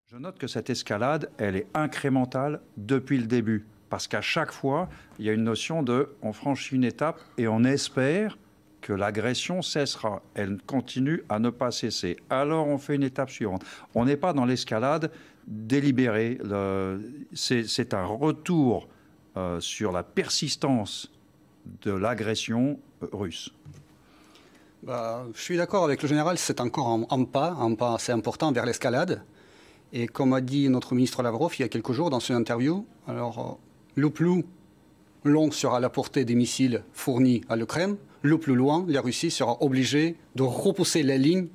Je note que cette escalade, elle est incrémentale depuis le début. Parce qu'à chaque fois, il y a une notion de on franchit une étape et on espère que l'agression cessera. Elle continue à ne pas cesser. Alors on fait une étape suivante. On n'est pas dans l'escalade délibérée. C'est un retour sur la persistance de l'agression russe. Je suis d'accord avec le général, c'est encore un pas assez important vers l'escalade. Et comme a dit notre ministre Lavrov il y a quelques jours dans son interview, alors le plus long sera la portée des missiles fournis à l'Ukraine, le plus loin, la Russie sera obligée de repousser la ligne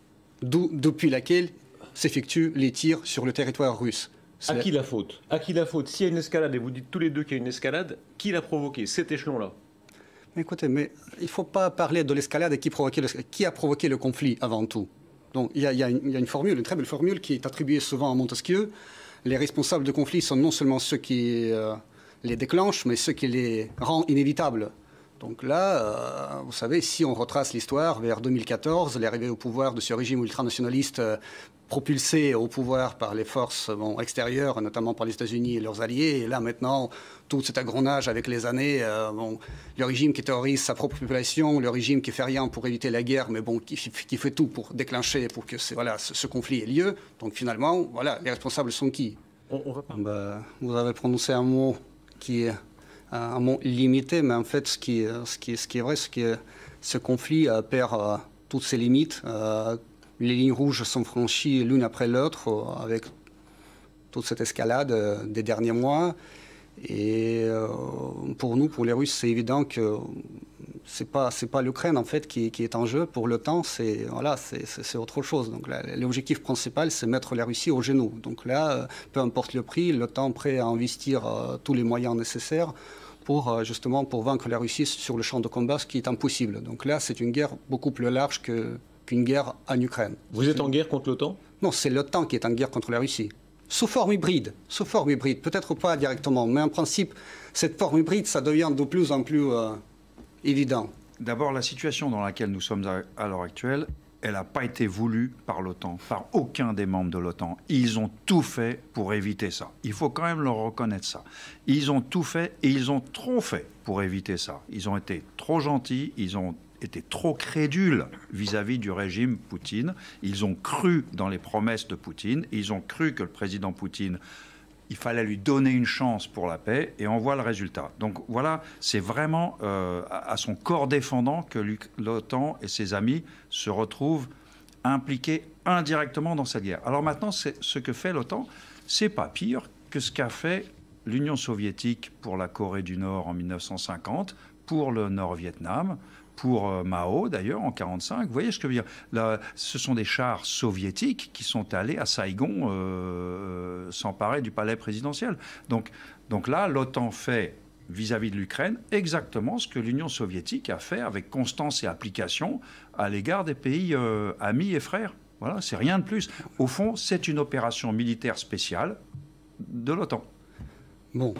depuis laquelle s'effectuent les tirs sur le territoire russe. À qui la faute? À qui la faute? S'il y a une escalade, et vous dites tous les deux qu'il y a une escalade, qui l'a provoqué, cet échelon-là? Écoutez, mais il ne faut pas parler de l'escalade et qui a provoqué le conflit avant tout. Donc, il y a une formule, une très belle formule qui est attribuée souvent à Montesquieu. Les responsables de conflits sont non seulement ceux qui les déclenchent, mais ceux qui les rendent inévitables. Donc là, vous savez, si on retrace l'histoire, vers 2014, l'arrivée au pouvoir de ce régime ultranationaliste propulsé au pouvoir par les forces extérieures, notamment par les États-Unis et leurs alliés. Et là, maintenant, tout cet engrenage avec les années, le régime qui terrorise sa propre population, le régime qui fait rien pour éviter la guerre, mais bon, qui fait tout pour déclencher, pour que ce conflit ait lieu. Donc finalement, voilà, les responsables sont qui? On va pas. Vous avez prononcé un mot qui est un mot limité, mais en fait, ce qui est vrai, c'est que ce conflit perd toutes ses limites. Les lignes rouges sont franchies l'une après l'autre avec toute cette escalade des derniers mois. Et pour nous, pour les Russes, c'est évident que c'est pas l'Ukraine en fait qui est en jeu. Pour l'OTAN, c'est autre chose. Donc l'objectif principal, c'est mettre la Russie au genou. Donc là, peu importe le prix, l'OTAN est prêt à investir tous les moyens nécessaires pour justement pour vaincre la Russie sur le champ de combat, ce qui est impossible. Donc là, c'est une guerre beaucoup plus large qu'une guerre en Ukraine. Vous êtes en guerre contre l'OTAN? Non, c'est l'OTAN qui est en guerre contre la Russie. Sous forme hybride, peut-être pas directement, mais en principe, cette forme hybride, ça devient de plus en plus évident. D'abord, la situation dans laquelle nous sommes à l'heure actuelle, elle n'a pas été voulue par l'OTAN, par aucun des membres de l'OTAN. Ils ont tout fait pour éviter ça. Il faut quand même leur reconnaître ça. Ils ont tout fait et ils ont trop fait pour éviter ça. Ils ont été trop gentils, ils ont étaient trop crédules vis-à-vis du régime Poutine. Ils ont cru dans les promesses de Poutine. Ils ont cru que le président Poutine, il fallait lui donner une chance pour la paix, et on voit le résultat. Donc voilà, c'est vraiment à son corps défendant que l'OTAN et ses amis se retrouvent impliqués indirectement dans cette guerre. Alors maintenant, ce que fait l'OTAN, c'est pas pire que ce qu'a fait l'Union soviétique pour la Corée du Nord en 1950, pour le Nord-Vietnam, pour Mao, d'ailleurs, en 1945. Vous voyez ce que je veux dire? Là, ce sont des chars soviétiques qui sont allés à Saigon s'emparer du palais présidentiel. Donc là, l'OTAN fait, vis-à-vis de l'Ukraine, exactement ce que l'Union soviétique a fait avec constance et application à l'égard des pays amis et frères. Voilà, c'est rien de plus. Au fond, c'est une opération militaire spéciale de l'OTAN. Bon,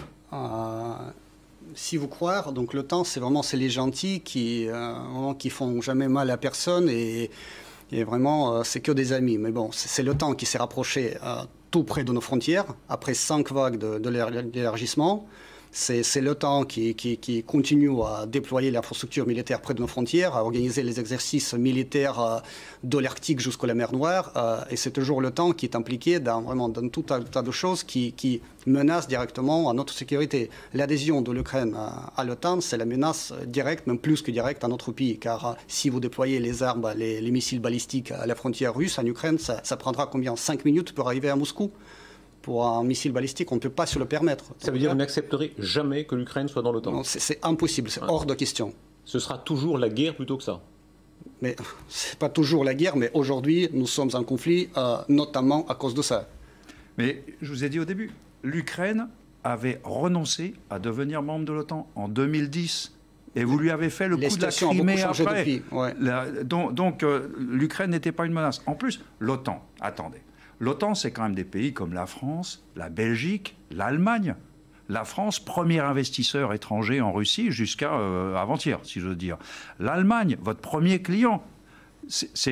si vous croire, donc l'OTAN, c'est les gentils qui font jamais mal à personne et vraiment, c'est que des amis. Mais bon, c'est l'OTAN qui s'est rapproché tout près de nos frontières, après 5 vagues de l'élargissement. C'est l'OTAN qui continue à déployer l'infrastructure militaire près de nos frontières, à organiser les exercices militaires de l'Arctique jusqu'à la mer Noire. Et c'est toujours l'OTAN qui est impliqué dans tout un tas de choses qui menacent directement à notre sécurité. L'adhésion de l'Ukraine à l'OTAN, c'est la menace directe, même plus que directe, à notre pays. Car si vous déployez les armes, les missiles balistiques à la frontière russe, en Ukraine, ça prendra combien? 5 minutes pour arriver à Moscou? Pour un missile balistique, on ne peut pas se le permettre. Ça veut dire que vous n'accepterez jamais que l'Ukraine soit dans l'OTAN? Non, c'est impossible, c'est hors de question. Ce sera toujours la guerre plutôt que ça? Mais ce n'est pas toujours la guerre, mais aujourd'hui, nous sommes en conflit, notamment à cause de ça. Mais je vous ai dit au début, l'Ukraine avait renoncé à devenir membre de l'OTAN en 2010. Et vous lui avez fait le coup de la Crimée après. Depuis, ouais. Donc l'Ukraine n'était pas une menace. En plus, l'OTAN, attendez. L'OTAN, c'est quand même des pays comme la France, la Belgique, l'Allemagne. La France, premier investisseur étranger en Russie jusqu'à avant-hier, si j'ose dire. L'Allemagne, votre premier client.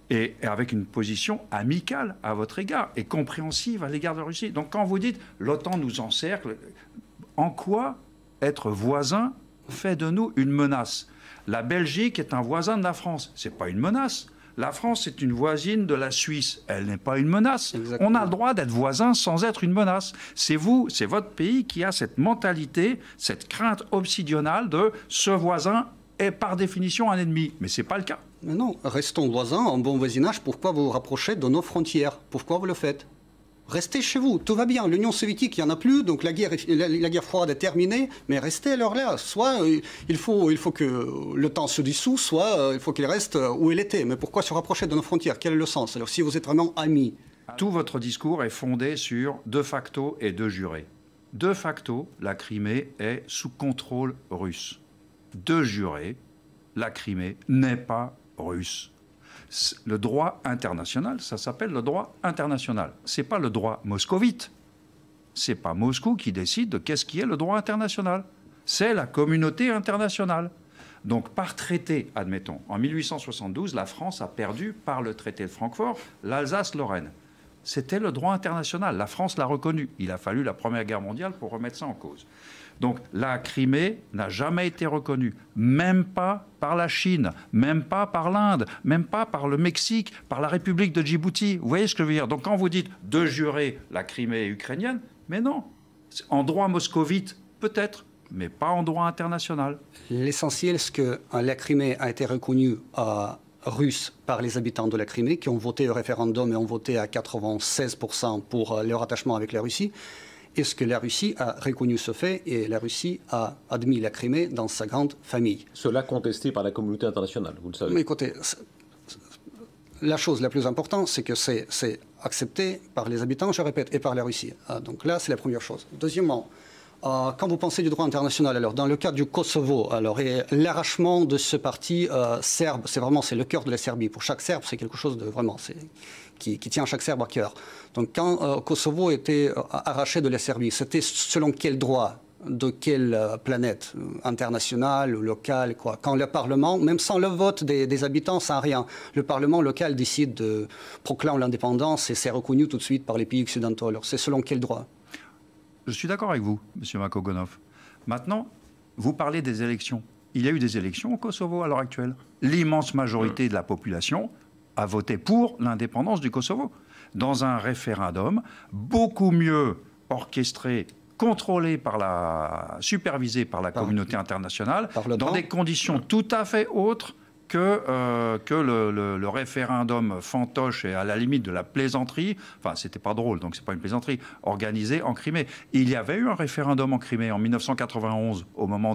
et avec une position amicale à votre égard et compréhensive à l'égard de la Russie. Donc quand vous dites l'OTAN nous encercle, en quoi être voisin fait de nous une menace? La Belgique est un voisin de la France, ce n'est pas une menace. La France est une voisine de la Suisse, elle n'est pas une menace. Exactement. On a le droit d'être voisin sans être une menace. C'est vous, c'est votre pays qui a cette mentalité, cette crainte obsidionale de ce voisin est par définition un ennemi. Mais ce n'est pas le cas. Mais non, restons voisins, en bon voisinage. Pourquoi vous vous rapprochez de nos frontières? Pourquoi vous le faites? Restez chez vous, tout va bien. L'Union soviétique, il n'y en a plus, donc la guerre froide est terminée, mais restez alors là. Soit il faut que le temps se dissout, soit il faut qu'il reste où il était. Mais pourquoi se rapprocher de nos frontières? Quel est le sens? Alors si vous êtes vraiment amis. Tout votre discours est fondé sur de facto et de jure. De facto, la Crimée est sous contrôle russe. De jure, la Crimée n'est pas russe. Le droit international, ça s'appelle le droit international. Ce n'est pas le droit moscovite. Ce n'est pas Moscou qui décide de qu'est-ce qui est le droit international. C'est la communauté internationale. Donc par traité, admettons, en 1872, la France a perdu par le traité de Francfort l'Alsace-Lorraine. C'était le droit international. La France l'a reconnu. Il a fallu la Première Guerre mondiale pour remettre ça en cause. Donc la Crimée n'a jamais été reconnue, même pas par la Chine, même pas par l'Inde, même pas par le Mexique, par la République de Djibouti. Vous voyez ce que je veux dire? Donc quand vous dites de jurer la Crimée ukrainienne, mais non. En droit moscovite, peut-être, mais pas en droit international. L'essentiel, c'est que la Crimée a été reconnue russe par les habitants de la Crimée, qui ont voté au référendum et ont voté à 96% pour leur attachement avec la Russie. Est-ce que la Russie a reconnu ce fait et la Russie a admis la Crimée dans sa grande famille? Cela contesté par la communauté internationale, vous le savez. Mais écoutez, la chose la plus importante, c'est que c'est accepté par les habitants, je répète, et par la Russie. Donc là, c'est la première chose. Deuxièmement, quand vous pensez du droit international, alors dans le cas du Kosovo, alors et l'arrachement de ce parti serbe, c'est le cœur de la Serbie. Pour chaque Serbe, c'est quelque chose de vraiment qui tient chaque Serbe à cœur. Donc quand Kosovo était arraché de la Serbie, c'était selon quel droit, de quelle planète internationale ou locale, quoi? Quand le Parlement, même sans le vote des habitants, sans rien, le Parlement local décide de proclamer l'indépendance et c'est reconnu tout de suite par les pays occidentaux. Alors c'est selon quel droit? Je suis d'accord avec vous, M. Makogonov. Maintenant, vous parlez des élections. Il y a eu des élections au Kosovo à l'heure actuelle. L'immense majorité de la population a voté pour l'indépendance du Kosovo. Dans un référendum beaucoup mieux orchestré, contrôlé supervisé par la communauté internationale, dans des conditions tout à fait autres que le référendum fantoche et à la limite de la plaisanterie, enfin c'était pas drôle, donc c'est pas une plaisanterie, organisé en Crimée. Il y avait eu un référendum en Crimée en 1991 au moment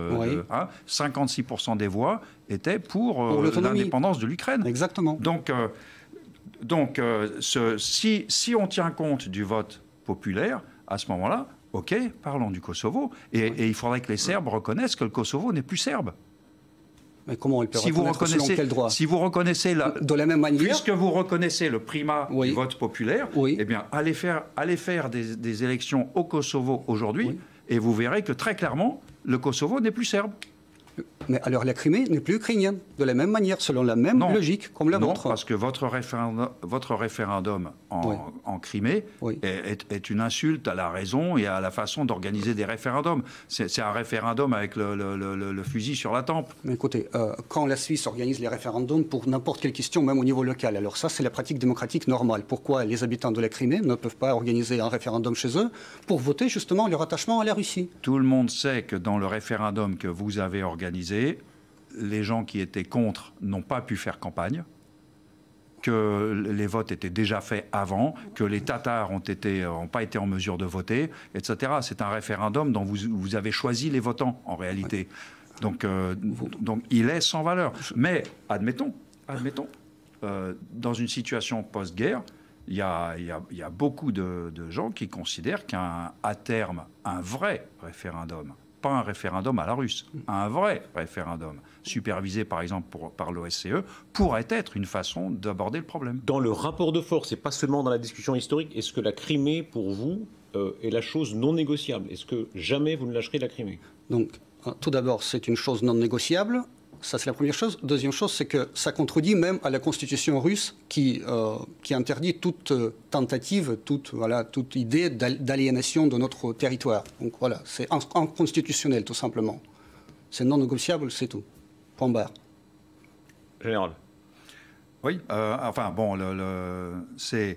56% des voix étaient pour l'indépendance de l'Ukraine. Exactement. Donc si on tient compte du vote populaire, à ce moment-là, ok, parlons du Kosovo, et il faudrait que les Serbes reconnaissent que le Kosovo n'est plus serbe. Mais comment il peut reconnaître selon quel droit? Si vous reconnaissez de la même manière, puisque vous reconnaissez le primat du vote populaire, eh bien allez faire des élections au Kosovo aujourd'hui, et vous verrez que très clairement le Kosovo n'est plus serbe. Mais alors la Crimée n'est plus ukrainienne, de la même manière, selon la même logique comme la vôtre. Non, parce que votre référendum en Crimée est une insulte à la raison et à la façon d'organiser des référendums. C'est un référendum avec le fusil sur la tempe. Mais écoutez, quand la Suisse organise les référendums pour n'importe quelle question, même au niveau local, alors ça c'est la pratique démocratique normale. Pourquoi les habitants de la Crimée ne peuvent pas organiser un référendum chez eux pour voter justement leur attachement à la Russie? Tout le monde sait que dans le référendum que vous avez organisé, les gens qui étaient contre n'ont pas pu faire campagne, que les votes étaient déjà faits avant, que les Tatars n'ont pas été en mesure de voter, etc. C'est un référendum dont vous avez choisi les votants, en réalité. Donc il est sans valeur. Mais admettons, dans une situation post-guerre, il y a beaucoup de gens qui considèrent qu'à terme, un vrai référendum, pas un référendum à la russe, un vrai référendum, supervisé par exemple par l'OSCE, pourrait être une façon d'aborder le problème. Dans le rapport de force, et pas seulement dans la discussion historique, est-ce que la Crimée, pour vous, est la chose non négociable? Est-ce que jamais vous ne lâcherez la Crimée? Donc, tout d'abord, c'est une chose non négociable. Ça, c'est la première chose. Deuxième chose, c'est que ça contredit même à la constitution russe qui interdit toute tentative, toute idée d'aliénation de notre territoire. Donc voilà, c'est inconstitutionnel, tout simplement. C'est non négociable, c'est tout. Point barre. Général. Oui, enfin bon, c'est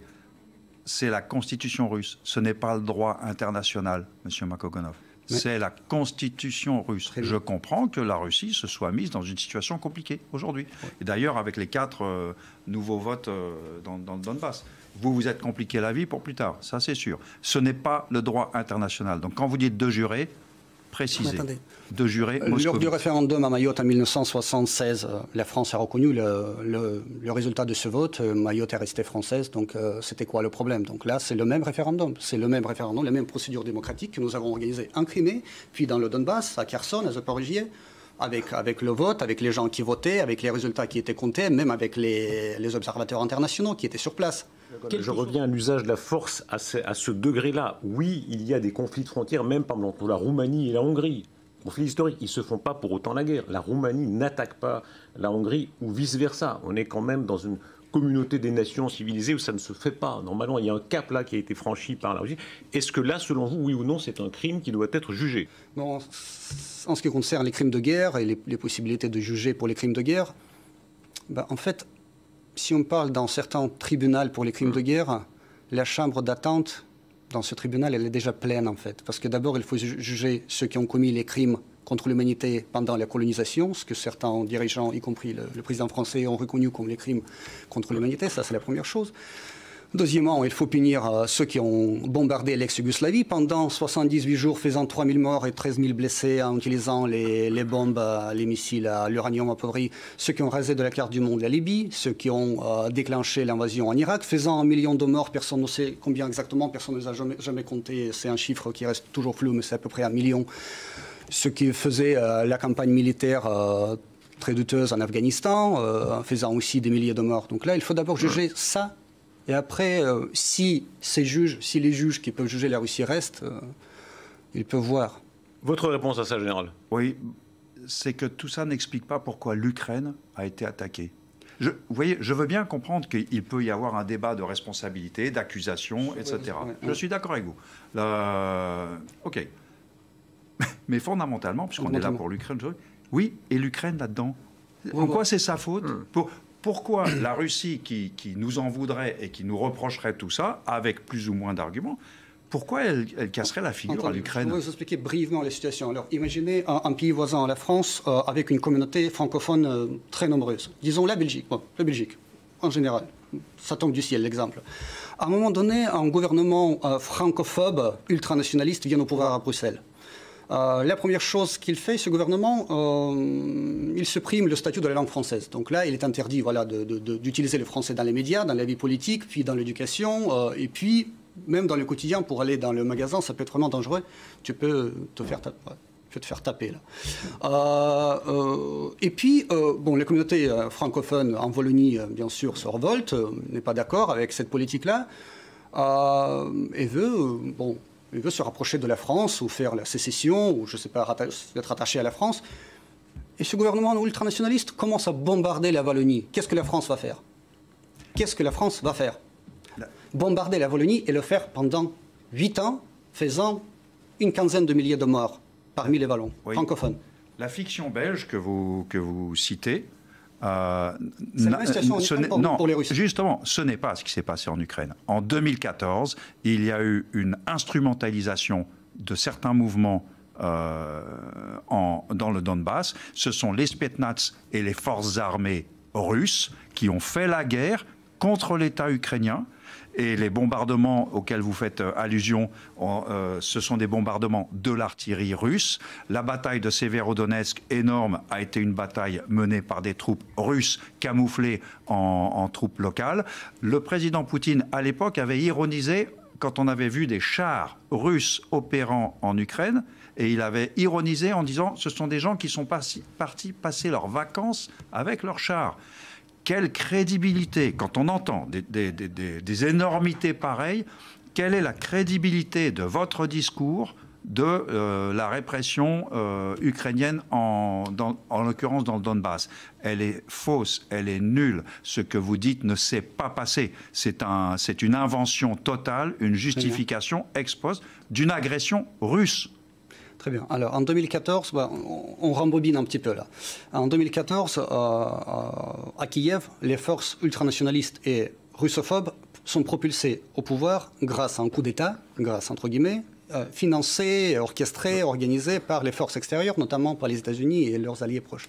la constitution russe. Ce n'est pas le droit international, M. Makogonov. C'est la constitution russe. Je comprends que la Russie se soit mise dans une situation compliquée aujourd'hui. Et d'ailleurs, avec les 4 nouveaux votes dans le Donbass, vous vous êtes compliqué la vie pour plus tard, ça c'est sûr. Ce n'est pas le droit international. Donc quand vous dites de jurer, précisez. De jurer Moscovite. Lors du référendum à Mayotte en 1976, la France a reconnu le résultat de ce vote. Mayotte est restée française, donc c'était quoi le problème? Donc là, c'est le même référendum. C'est le même référendum, la même procédure démocratique que nous avons organisée en Crimée, puis dans le Donbass, à Kherson, à Zaporijie, avec le vote, avec les gens qui votaient, avec les résultats qui étaient comptés, même avec les observateurs internationaux qui étaient sur place. Je reviens à l'usage de la force à ce degré-là. Oui, il y a des conflits de frontières, même par exemple entre la Roumanie et la Hongrie. Conflits historiques, ils ne se font pas pour autant la guerre. La Roumanie n'attaque pas la Hongrie ou vice-versa. On est quand même dans une communauté des nations civilisées où ça ne se fait pas. Normalement, il y a un cap là qui a été franchi par la Russie. Est-ce que là, selon vous, oui ou non, c'est un crime qui doit être jugé? Non, en ce qui concerne les crimes de guerre et les possibilités de juger pour les crimes de guerre, en fait, si on parle dans certains tribunaux pour les crimes de guerre, la chambre d'attente dans ce tribunal, elle est déjà pleine en fait. Parce que d'abord, il faut juger ceux qui ont commis les crimes contre l'humanité pendant la colonisation, ce que certains dirigeants, y compris le président français, ont reconnu comme les crimes contre l'humanité. Ça, c'est la première chose. Deuxièmement, il faut punir ceux qui ont bombardé l'ex-Yougoslavie pendant 78 jours, faisant 3000 morts et 13 000 blessés en utilisant les bombes, les missiles à l'uranium appauvri, ceux qui ont rasé de la carte du monde la Libye, ceux qui ont déclenché l'invasion en Irak, faisant 1 million de morts, personne ne sait combien exactement, personne ne les a jamais compté, c'est un chiffre qui reste toujours flou, mais c'est à peu près 1 million. Ceux qui faisaient la campagne militaire très douteuse en Afghanistan, faisant aussi des milliers de morts. Donc là, il faut d'abord juger ça. Et après, si les juges qui peuvent juger la Russie restent, ils peuvent voir. Votre réponse à ça, Général? Oui, c'est que tout ça n'explique pas pourquoi l'Ukraine a été attaquée. Vous voyez, je veux bien comprendre qu'il peut y avoir un débat de responsabilité, d'accusation, etc. Je suis d'accord avec vous. OK. Mais fondamentalement, puisqu'on est là pour l'Ukraine, oui, et l'Ukraine là-dedans, en quoi c'est sa faute? Pourquoi la Russie, qui nous en voudrait et qui nous reprocherait tout ça, avec plus ou moins d'arguments, pourquoi elle casserait la figure à l'Ukraine? Je vais vous expliquer brièvement la situation. Alors, imaginez un pays voisin à la France avec une communauté francophone très nombreuse. Disons la Belgique. Bon, la Belgique, en général. Ça tombe du ciel, l'exemple. À un moment donné, un gouvernement francophobe, ultranationaliste, vient au pouvoir à Bruxelles. La première chose qu'il fait, ce gouvernement, il supprime le statut de la langue française. Donc là, il est interdit d'utiliser le français dans les médias, dans la vie politique, puis dans l'éducation, et puis même dans le quotidien, pour aller dans le magasin, ça peut être vraiment dangereux. Tu peux te faire taper là. Et puis, la communauté francophone en Wallonie, bien sûr, se révolte, n'est pas d'accord avec cette politique-là, et il veut se rapprocher de la France ou faire la sécession, ou je ne sais pas, être attaché à la France. Et ce gouvernement ultranationaliste commence à bombarder la Wallonie. Qu'est-ce que la France va faire? Bombarder la Wallonie et le faire pendant 8 ans, faisant une quinzaine de milliers de morts parmi les Wallons francophones. La fiction belge que vous citez... c'est la situation pour les Russes. Justement, ce n'est pas ce qui s'est passé en Ukraine. En 2014, il y a eu une instrumentalisation de certains mouvements dans le Donbass. Ce sont les Spetsnaz et les forces armées russes qui ont fait la guerre contre l'État ukrainien. Et les bombardements auxquels vous faites allusion, ce sont des bombardements de l'artillerie russe. La bataille de Severodonetsk, énorme, a été une bataille menée par des troupes russes camouflées en troupes locales. Le président Poutine, à l'époque, avait ironisé quand on avait vu des chars russes opérant en Ukraine, et il avait ironisé en disant « ce sont des gens qui sont partis passer leurs vacances avec leurs chars ». Quelle crédibilité, quand on entend des énormités pareilles, quelle est la crédibilité de votre discours de la répression ukrainienne, en l'occurrence dans le Donbass. Elle est fausse, elle est nulle. Ce que vous dites ne s'est pas passé. C'est une invention totale, une justification ex post d'une agression russe. Très bien. Alors, en 2014, on rembobine un petit peu là. En 2014, à Kiev, les forces ultranationalistes et russophobes sont propulsées au pouvoir grâce à un coup d'État, grâce entre guillemets, financé, orchestré, organisé par les forces extérieures, notamment par les États-Unis et leurs alliés proches.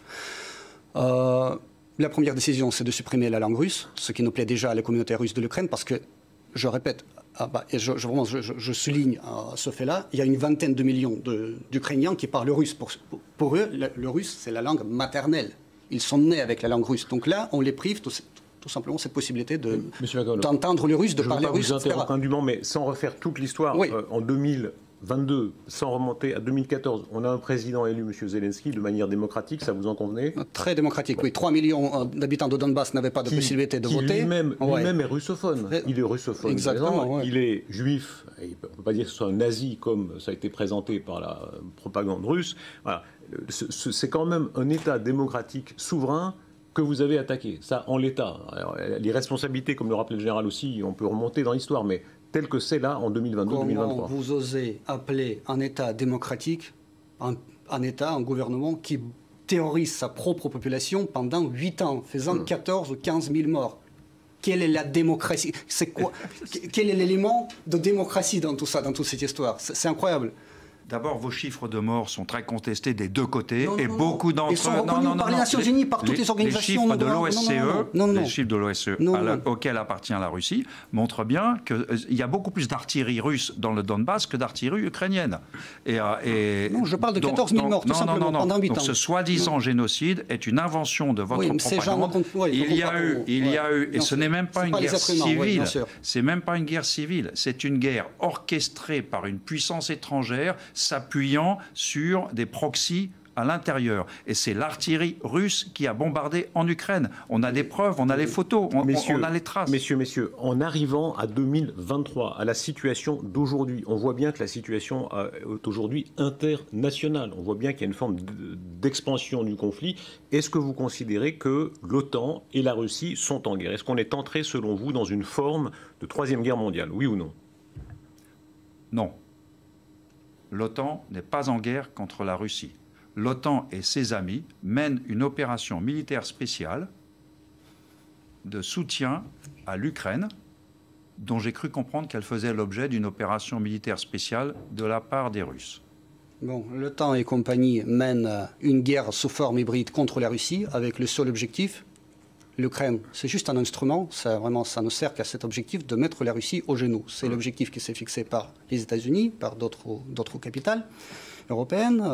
La première décision, c'est de supprimer la langue russe, ce qui nous plaît déjà à la communauté russe de l'Ukraine, parce que, je répète, et je souligne ce fait-là, il y a une vingtaine de millions d'Ukrainiens qui parlent russe. Pour eux, le russe, c'est la langue maternelle. Ils sont nés avec la langue russe. Donc là, on les prive tout simplement cette possibilité d'entendre le russe, de parler russe, etc. Je vous interromps indûment, mais sans refaire toute l'histoire, oui. En 2022, sans remonter à 2014, on a un président élu, M. Zelensky, de manière démocratique, ça vous en convenez? Très démocratique, oui. 3 millions d'habitants de Donbass n'avaient pas de possibilité de voter. Lui-même est russophone. Il est russophone. Exactement. Il est juif. On ne peut pas dire que ce soit un nazi comme ça a été présenté par la propagande russe. Voilà. C'est quand même un État démocratique souverain que vous avez attaqué, ça en l'état. Les responsabilités, comme le rappelait le général aussi, on peut remonter dans l'histoire, mais tel que c'est là en 2022-2023. Comment vous osez appeler un État démocratique un gouvernement qui terrorise sa propre population pendant 8 ans, faisant 14 ou 15 000 morts? Quelle est la démocratie? C'est quoi? Quel est l'élément de démocratie dans tout ça, dans toute cette histoire? C'est incroyable. D'abord, vos chiffres de morts sont très contestés des deux côtés, et beaucoup d'entre eux... Ils sont reconnus par les Nations Unies, par toutes les organisations... Les chiffres de l'OSCE, auxquels appartient la Russie, montrent bien qu'il y a beaucoup plus d'artillerie russe dans le Donbass que d'artillerie ukrainienne. Non, je parle de 14 000 morts, tout simplement, pendant 8 ans. Donc ce soi-disant génocide est une invention de votre propagande. Il y a eu, et ce n'est même pas une guerre civile, c'est même pas une guerre civile, c'est une guerre orchestrée par une puissance étrangère, s'appuyant sur des proxys à l'intérieur. Et c'est l'artillerie russe qui a bombardé en Ukraine. On a des preuves, on a les photos, on a les traces. Messieurs, en arrivant à 2023, à la situation d'aujourd'hui, on voit bien que la situation est aujourd'hui internationale. On voit bien qu'il y a une forme d'expansion du conflit. Est-ce que vous considérez que l'OTAN et la Russie sont en guerre? Est-ce qu'on est entré, selon vous, dans une forme de troisième guerre mondiale? Oui ou non? Non. L'OTAN n'est pas en guerre contre la Russie. L'OTAN et ses amis mènent une opération militaire spéciale de soutien à l'Ukraine, dont j'ai cru comprendre qu'elle faisait l'objet d'une opération militaire spéciale de la part des Russes. Bon, l'OTAN et compagnie mènent une guerre sous forme hybride contre la Russie avec le seul objectif, l'Ukraine, c'est juste un instrument, ça ne sert qu'à cet objectif de mettre la Russie au genou. C'est l'objectif qui s'est fixé par les États-Unis, par d'autres capitales européennes.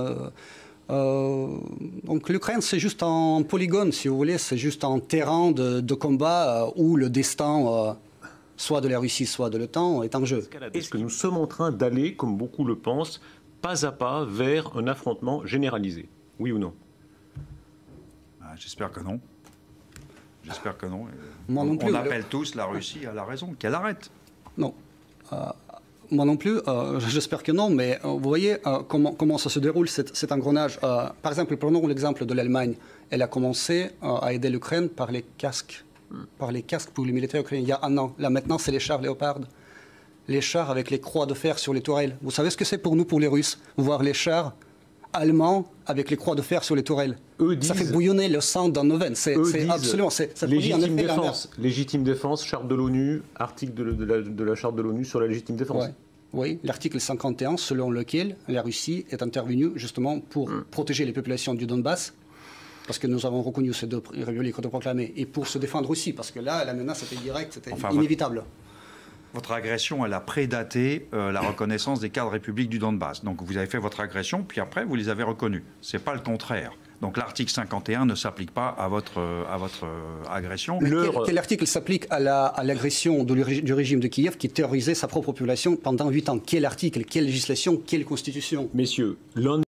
Donc l'Ukraine, c'est juste un polygone, si vous voulez, c'est juste un terrain de combat où le destin, soit de la Russie, soit de l'OTAN, est en jeu. Est-ce que nous sommes en train d'aller, comme beaucoup le pensent, pas à pas vers un affrontement généralisé? Oui ou non? J'espère que non. J'espère que non. Moi non plus, on appelle tous la Russie à la raison, qu'elle arrête. Non. Moi non plus, j'espère que non, mais vous voyez comment ça se déroule, cet engrenage. Par exemple, prenons l'exemple de l'Allemagne. Elle a commencé à aider l'Ukraine par les casques pour les militaires ukrainiens il y a un an. Là maintenant, c'est les chars Léopard. Les chars avec les croix de fer sur les tourelles. Vous savez ce que c'est pour nous, pour les Russes, voir les chars allemands avec les croix de fer sur les tourelles? Ça fait bouillonner le sang dans nos veines. C'est absolument... Ça produit un effet inverse. Légitime défense, charte de l'ONU, article de la charte de l'ONU sur la légitime défense. Ouais. Oui, l'article 51, selon lequel la Russie est intervenue justement pour protéger les populations du Donbass, parce que nous avons reconnu ces deux républiques autoproclamées, et pour se défendre aussi, parce que là, la menace était directe, c'était inévitable. Votre agression, elle a prédaté la reconnaissance des 4 républiques du Donbass. Donc vous avez fait votre agression, puis après, vous les avez reconnues. Ce n'est pas le contraire. Donc l'article 51 ne s'applique pas à votre agression. Quel article s'applique à l'agression du régime de Kiev qui terrorisait sa propre population pendant 8 ans? Quel article, quelle législation, quelle constitution? Messieurs, l'un